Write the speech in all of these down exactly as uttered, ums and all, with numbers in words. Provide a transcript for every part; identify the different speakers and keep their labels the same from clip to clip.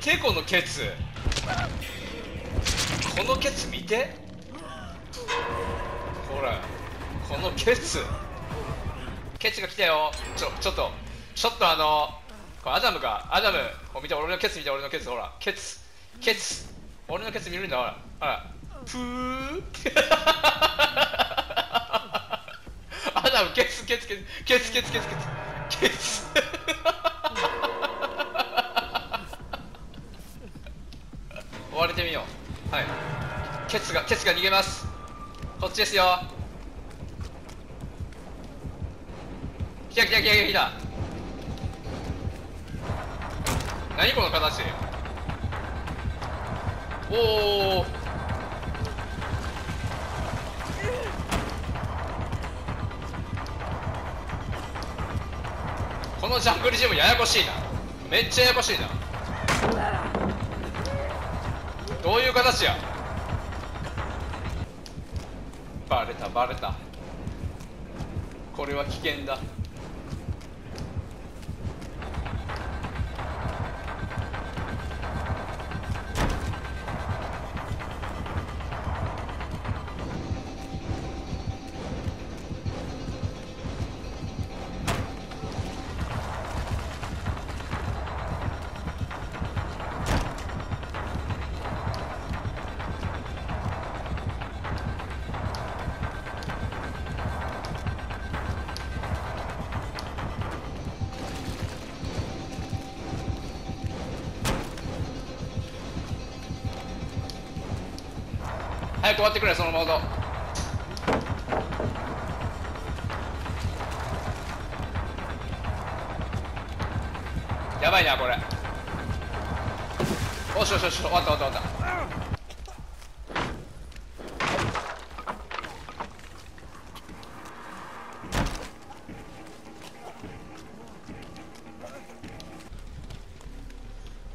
Speaker 1: てこのケツ、このケツ見て、ほらこのケツ、ケツが来たよ。ちょちょっとちょっとあのこれアダムか、アダムこう見て、俺のケツ見て、俺のケツ、ほらケツケツ、俺のケツ見るんだ、ほらほら、プーアダムケツケツケツケツケツケツケツケツ追われてみよう。はい、ケツがケツが逃げます。こっちですよ。来た来た来た来た。何この形。おお、このジャングルジムややこしいな、めっちゃややこしいな。どういう形や。バレたバレた、これは危険だ。早く終わってくれ、そのモード。やばいなこれ。おしよしよし、終わった終わった終わった。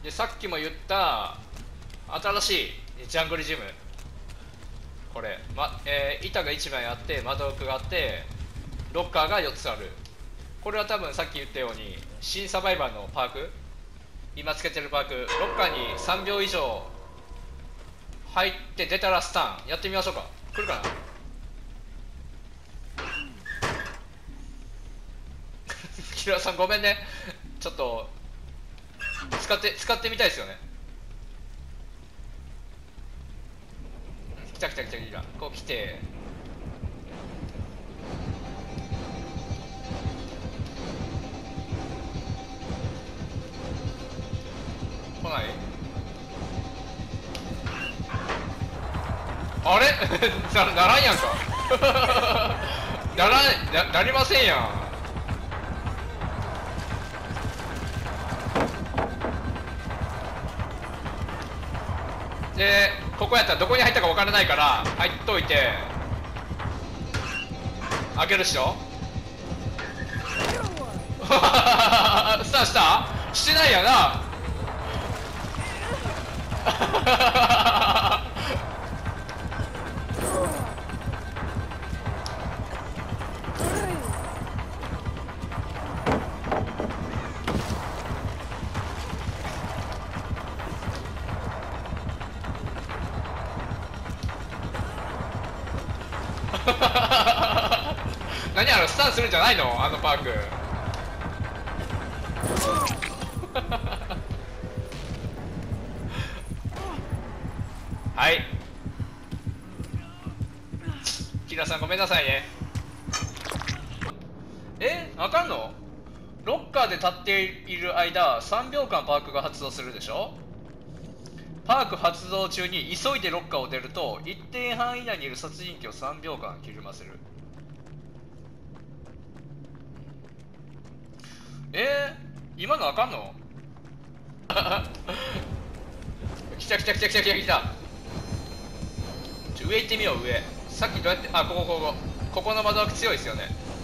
Speaker 1: でさっきも言った新しいジャングルジム、これ、まえー、板がいちまいあって、窓奥があって、ロッカーがよっつある。これは多分さっき言ったように新サバイバーのパーク、今つけてるパーク、ロッカーにさんびょう以上入って出たらスタンやってみましょうか。来るかなキラさんごめんね、ちょっと使って使ってみたいですよね。来た来た来た来た、こう来て、来ない。あれな, ならんやんかならん な, なりませんやん。でここやったらどこに入ったか分からないから入っといて開けるっしょスターしたしてないやな何あのスタンするんじゃないの、あのパークはい、キラさんごめんなさいね。え、あかんの？ロッカーで立っている間さんびょうかんパークが発動するでしょ。パーク発動中に急いでロッカーを出ると一定範囲内にいる殺人鬼をさんびょうかんひるませる。えー、今のあかんの来た来た来た来た来た来た。ちょ上行ってみよう。上さっきどうやって、あ、ここここここの窓枠強いですよね。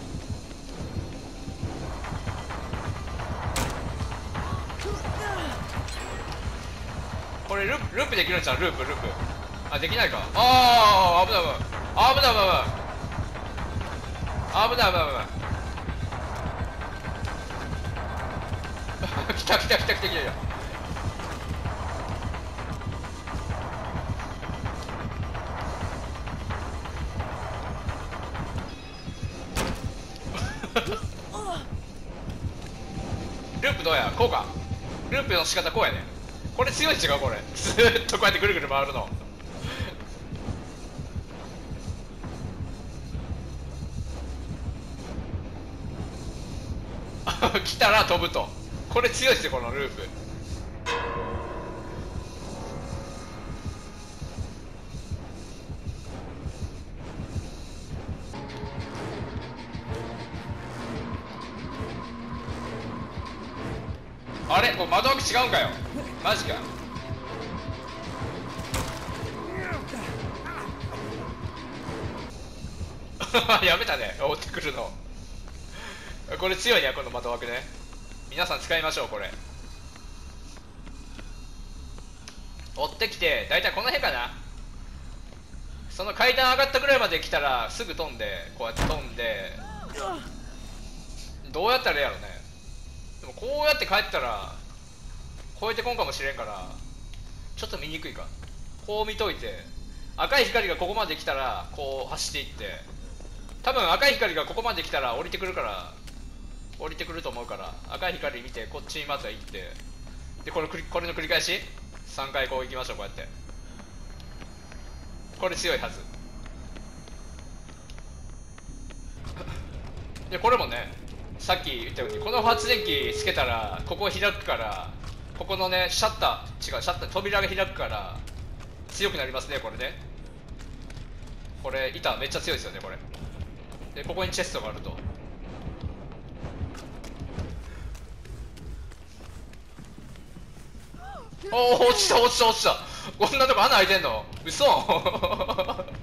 Speaker 1: これループループできるんちゃう。ループループ、あ、できないか。ああ、危ない危ない危ない危ない危ない危ない危ない来た来た来た来た来た。 どうやこうか。ループの仕方こうやね。これ強いん違うこれ。ずーっとこうやってぐるぐる回るの。来たら飛ぶと。これ強いっすよこのループ。あれこれ窓枠違うんかよ。マジか。やめたね追ってくるの。これ強いねこの窓枠ね。皆さん使いましょうこれ。追ってきてだいたいこの辺かな。その階段上がったぐらいまで来たらすぐ飛んでこうやって飛んで、どうやったらええやろね。でもこうやって帰ったら越えてこんかもしれんからちょっと見にくいか。こう見といて赤い光がここまで来たらこう走っていって、多分赤い光がここまで来たら降りてくるから降りてくると思うから赤い光見てこっちにまずは行って、でこれこれの繰り返しさんかいこう行きましょう。こうやってこれ強いはずで、これもねさっき言ったようにこの発電機つけたらここ開くから、ここのねシャッター違うシャッター扉が開くから強くなりますねこれね。これ板めっちゃ強いですよねこれで。ここにチェストがあると。おお落ちた落ちた落ちた。こんなとこ穴開いてんの嘘